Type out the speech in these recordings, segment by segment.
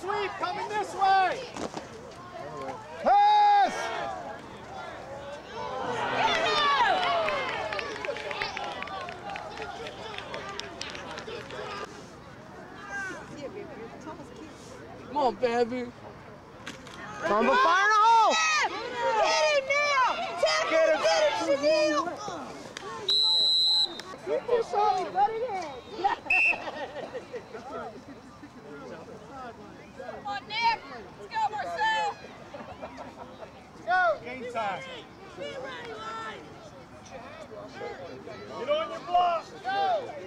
sweep coming this way. Pass. Come on, baby. Come on, fire in the hole. Get him now. Get him, Chanel. Get this ball, let it in. Come on, Nick. Let's go, Marcel. Go. Game time. Get on your block. Go.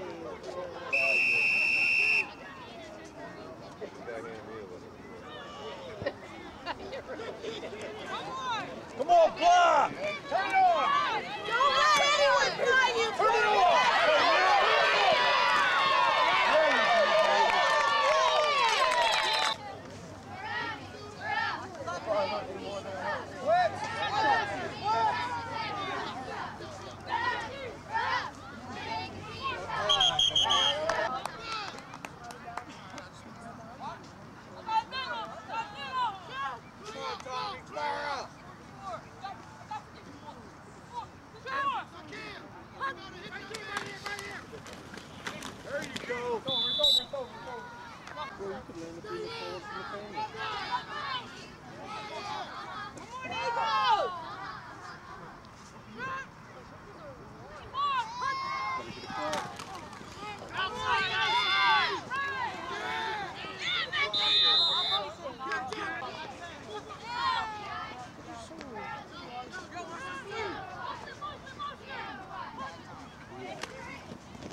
Come on, block. Turn it on. Don't let anyone fly you. Turn it on. There you go. Recover.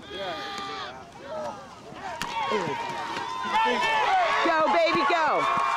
Go, baby, go.